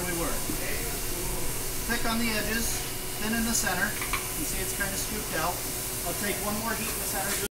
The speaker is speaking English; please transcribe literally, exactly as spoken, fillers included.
we were. Thick on the edges, thin in the center. You can see it's kind of scooped out. I'll take one more heat in the center.